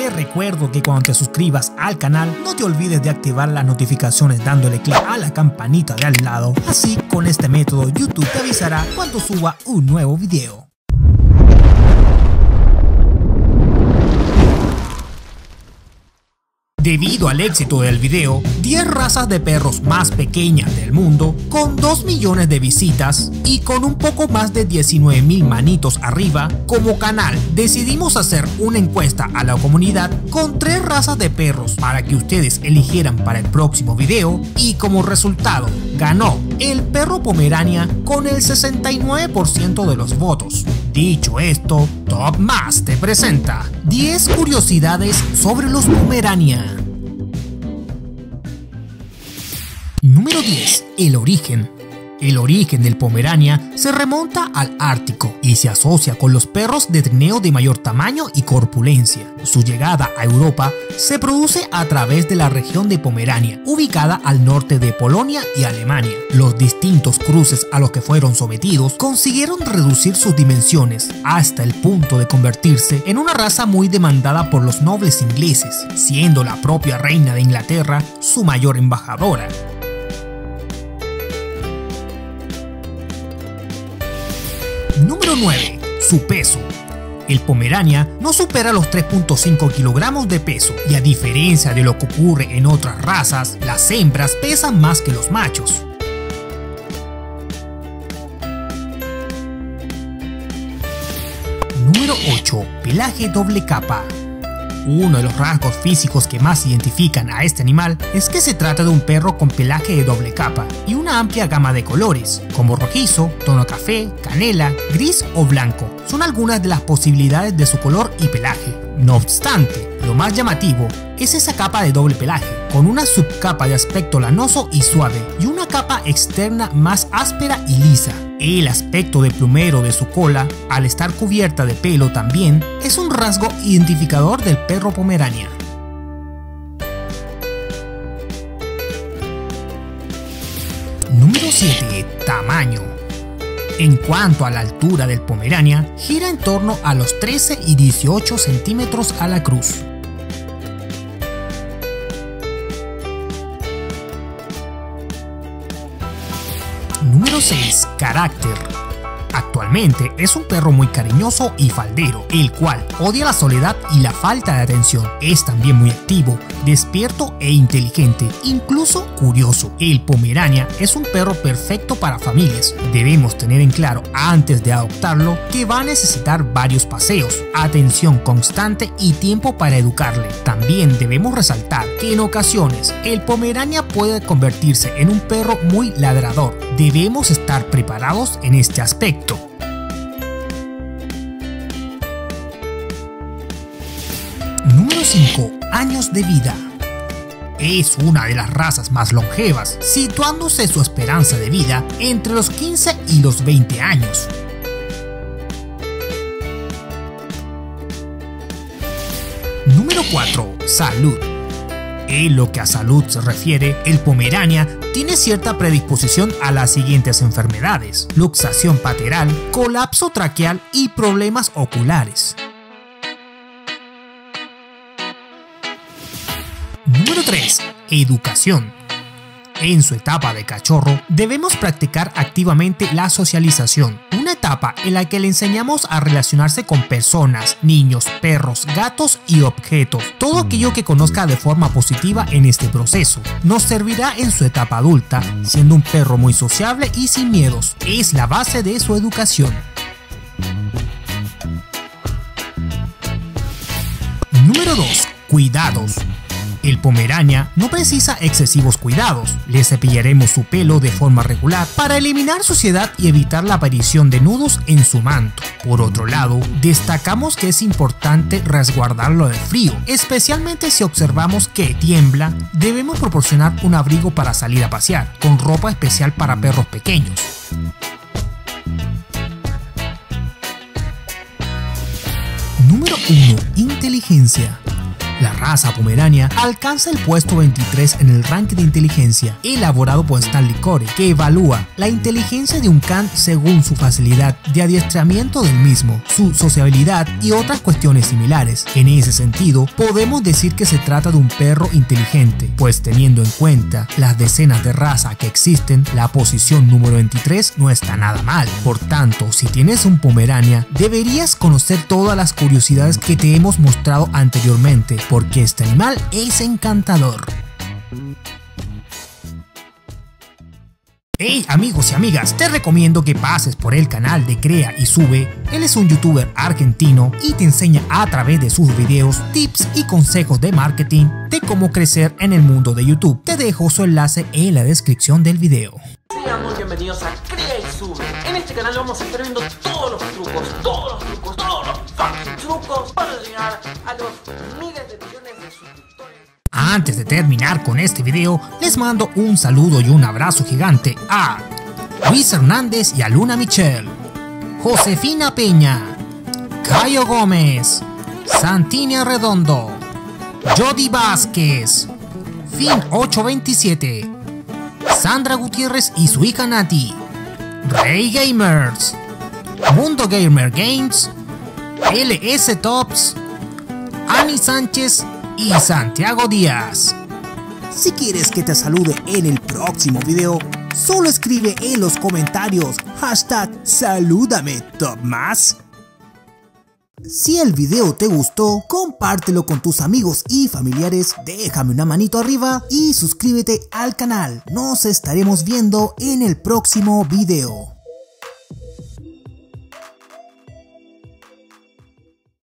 Te recuerdo que cuando te suscribas al canal no te olvides de activar las notificaciones dándole clic a la campanita de al lado. Así, con este método YouTube te avisará cuando suba un nuevo video. Debido al éxito del video, 10 razas de perros más pequeñas del mundo, con 2 millones de visitas y con un poco más de 19,000 manitos arriba, como canal decidimos hacer una encuesta a la comunidad con 3 razas de perros para que ustedes eligieran para el próximo video, y como resultado ganó el perro Pomerania con el 69% de los votos. Dicho esto, Top Más te presenta 10 curiosidades sobre los Pomerania. Número 10. El origen. El origen del Pomerania se remonta al Ártico y se asocia con los perros de trineo de mayor tamaño y corpulencia. Su llegada a Europa se produce a través de la región de Pomerania, ubicada al norte de Polonia y Alemania. Los distintos cruces a los que fueron sometidos consiguieron reducir sus dimensiones hasta el punto de convertirse en una raza muy demandada por los nobles ingleses, siendo la propia reina de Inglaterra su mayor embajadora. Número 9. Su peso. El Pomerania no supera los 3.5 kilogramos de peso, y a diferencia de lo que ocurre en otras razas, las hembras pesan más que los machos. Número 8. Pelaje doble capa. Uno de los rasgos físicos que más identifican a este animal es que se trata de un perro con pelaje de doble capa y una amplia gama de colores, como rojizo, tono café, canela, gris o blanco. Son algunas de las posibilidades de su color y pelaje. No obstante, lo más llamativo es esa capa de doble pelaje, con una subcapa de aspecto lanoso y suave y una capa externa más áspera y lisa. El aspecto de plumero de su cola, al estar cubierta de pelo también, es un rasgo identificador del perro Pomerania. Número 7. Tamaño. En cuanto a la altura del Pomerania, gira en torno a los 13 y 18 centímetros a la cruz. Número 6. Carácter. Actualmente es un perro muy cariñoso y faldero, el cual odia la soledad y la falta de atención. Es también muy activo, despierto e inteligente, incluso curioso. El Pomerania es un perro perfecto para familias. Debemos tener en claro antes de adoptarlo que va a necesitar varios paseos, atención constante y tiempo para educarle. También debemos resaltar que en ocasiones el Pomerania puede convertirse en un perro muy ladrador. Debemos estar preparados en este aspecto. Número 5. Años de vida. Es una de las razas más longevas, situándose su esperanza de vida entre los 15 y los 20 años. Número 4. Salud. En lo que a salud se refiere, el Pomerania tiene cierta predisposición a las siguientes enfermedades: luxación pateral, colapso traqueal y problemas oculares. Número 3. Educación. En su etapa de cachorro, debemos practicar activamente la socialización, una etapa en la que le enseñamos a relacionarse con personas, niños, perros, gatos y objetos. Todo aquello que conozca de forma positiva en este proceso nos servirá en su etapa adulta, siendo un perro muy sociable y sin miedos. Es la base de su educación. Número 2. Cuidados. El Pomerania no precisa excesivos cuidados. Le cepillaremos su pelo de forma regular para eliminar suciedad y evitar la aparición de nudos en su manto. Por otro lado, destacamos que es importante resguardarlo del frío, especialmente si observamos que tiembla. Debemos proporcionar un abrigo para salir a pasear, con ropa especial para perros pequeños. Número 1. Inteligencia. La raza Pomerania alcanza el puesto 23 en el ranking de inteligencia elaborado por Stanley Core, que evalúa la inteligencia de un can según su facilidad de adiestramiento del mismo, su sociabilidad y otras cuestiones similares. En ese sentido, podemos decir que se trata de un perro inteligente, pues teniendo en cuenta las decenas de razas que existen, la posición número 23 no está nada mal. Por tanto, si tienes un Pomerania, deberías conocer todas las curiosidades que te hemos mostrado anteriormente, porque este animal es encantador. Hey amigos y amigas, te recomiendo que pases por el canal de Crea y Sube. Él es un youtuber argentino y te enseña a través de sus videos tips y consejos de marketing de cómo crecer en el mundo de YouTube. Te dejo su enlace en la descripción del video. Sean muy bienvenidos a Crea y Sube. En este canal vamos a estar viendo todos los fucking trucos para llegar a los miles de millones de suscriptores. Antes de terminar con este video, les mando un saludo y un abrazo gigante a Luis Hernández y a Luna Michelle, Josefina Peña, Cayo Gómez, Santini Redondo, Jody Vázquez, Fin827, Sandra Gutiérrez y su hija Nati, Rey Gamers, Mundo Gamer Games, LS Tops, Ani Sánchez y Santiago Díaz. Si quieres que te salude en el próximo video, solo escribe en los comentarios #salúdame Topmas. Si el video te gustó, compártelo con tus amigos y familiares, déjame una manito arriba y suscríbete al canal. Nos estaremos viendo en el próximo video.